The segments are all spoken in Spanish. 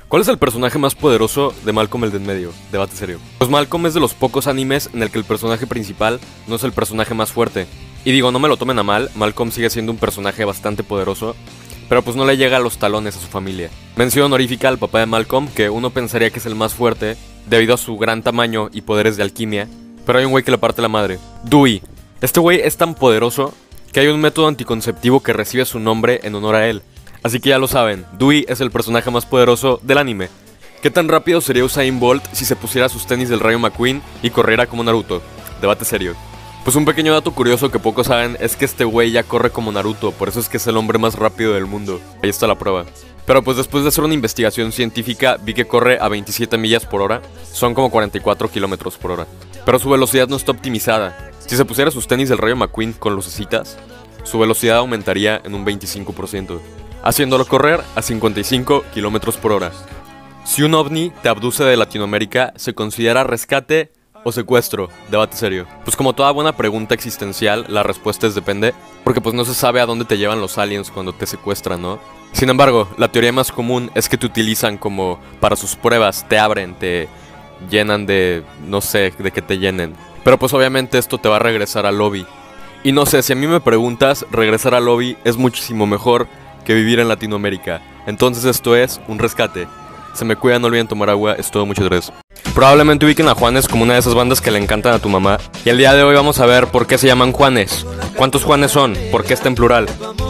¿Cuál es el personaje más poderoso de Malcolm el de en medio? Debate serio. Pues Malcolm es de los pocos animes en el que el personaje principal no es el personaje más fuerte. Y digo, no me lo tomen a mal, Malcolm sigue siendo un personaje bastante poderoso, pero pues no le llega a los talones a su familia. Mención honorífica al papá de Malcolm, que uno pensaría que es el más fuerte, debido a su gran tamaño y poderes de alquimia, pero hay un güey que le parte la madre. Dewey. Este güey es tan poderoso que hay un método anticonceptivo que recibe su nombre en honor a él. Así que ya lo saben, Dewey es el personaje más poderoso del anime. ¿Qué tan rápido sería Usain Bolt si se pusiera sus tenis del Rayo McQueen y corriera como Naruto? Debate serio. Pues un pequeño dato curioso que pocos saben es que este güey ya corre como Naruto, por eso es que es el hombre más rápido del mundo. Ahí está la prueba. Pero pues después de hacer una investigación científica vi que corre a 27 millas por hora, son como 44 kilómetros por hora. Pero su velocidad no está optimizada. Si se pusiera sus tenis del Rayo McQueen con lucecitas, su velocidad aumentaría en un 25%, haciéndolo correr a 55 kilómetros por hora. Si un ovni te abduce de Latinoamérica, ¿se considera rescate o secuestro? Debate serio. Pues como toda buena pregunta existencial, la respuesta es depende, porque pues no se sabe a dónde te llevan los aliens cuando te secuestran, ¿no? Sin embargo, la teoría más común es que te utilizan como para sus pruebas, te abren, te llenan de, no sé, de que te llenen. Pero pues obviamente esto te va a regresar al lobby. Y no sé, si a mí me preguntas, regresar al lobby es muchísimo mejor que vivir en Latinoamérica. Entonces esto es un rescate. Se me cuidan, no olviden tomar agua, es todo, muchas gracias. Probablemente ubiquen a Juanes como una de esas bandas que le encantan a tu mamá. Y el día de hoy vamos a ver por qué se llaman Juanes. ¿Cuántos Juanes son? ¿Por qué está en plural?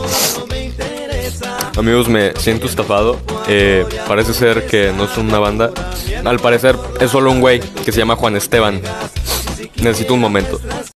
Amigos, me siento estafado. Parece ser que no son una banda. Al parecer es solo un güey que se llama Juan Esteban. Necesito un momento.